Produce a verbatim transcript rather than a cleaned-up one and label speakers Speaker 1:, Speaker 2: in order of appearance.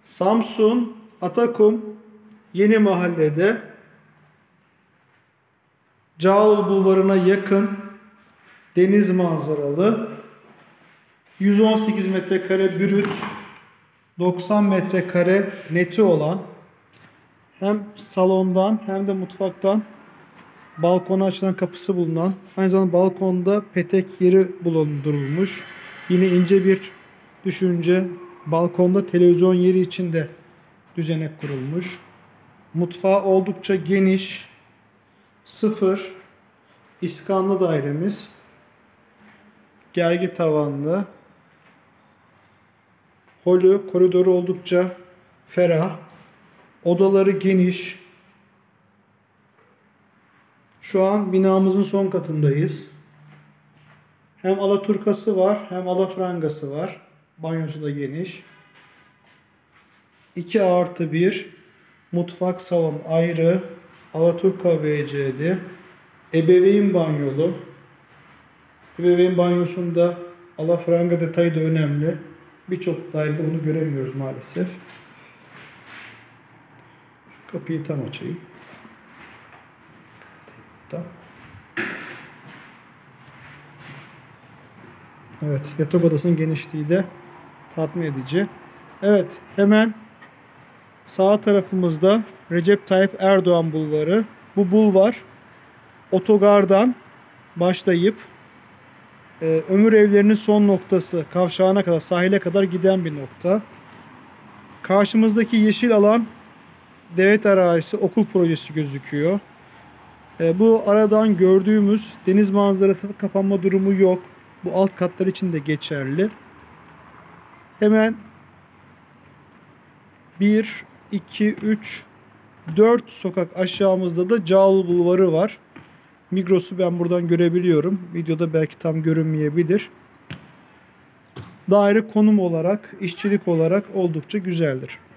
Speaker 1: Samsun Atakum Yeni Mahalle'de Cağaloğlu Bulvarı'na yakın deniz manzaralı yüz on sekiz metrekare brüt, doksan metrekare neti olan, hem salondan hem de mutfaktan balkona açılan kapısı bulunan, aynı zamanda balkonda petek yeri bulundurulmuş. Yine ince bir düşünce, balkonda televizyon yeri için de düzenek kurulmuş. Mutfağı oldukça geniş, sıfır iskanlı dairemiz, gergi tavanlı, holü, koridoru oldukça ferah, odaları geniş. Şu an binamızın son katındayız. Hem alaturkası var hem alafrangası var. Banyosu da geniş. iki artı bir mutfak salon ayrı. Alaturka V C'li. Ebeveyn banyolu. Ebeveyn banyosunda alafranga detayı da önemli. Birçok dairede bunu göremiyoruz maalesef. Kapıyı tam açayım. Evet, yatak odasının genişliği de tatmin edici. Evet, hemen sağ tarafımızda Recep Tayyip Erdoğan Bulvarı. Bu bulvar otogardan başlayıp e, ömür evlerinin son noktası kavşağına kadar, sahile kadar giden bir nokta. Karşımızdaki yeşil alan devlet arazisi, okul projesi gözüküyor. E, bu aradan gördüğümüz deniz manzarasının kapanma durumu yok. Bu alt katlar için de geçerli. Hemen bir, iki, üç, dört sokak aşağımızda da Cağaloğlu Bulvarı var. Migros'u ben buradan görebiliyorum. Videoda belki tam görünmeyebilir. Daire konum olarak, işçilik olarak oldukça güzeldir.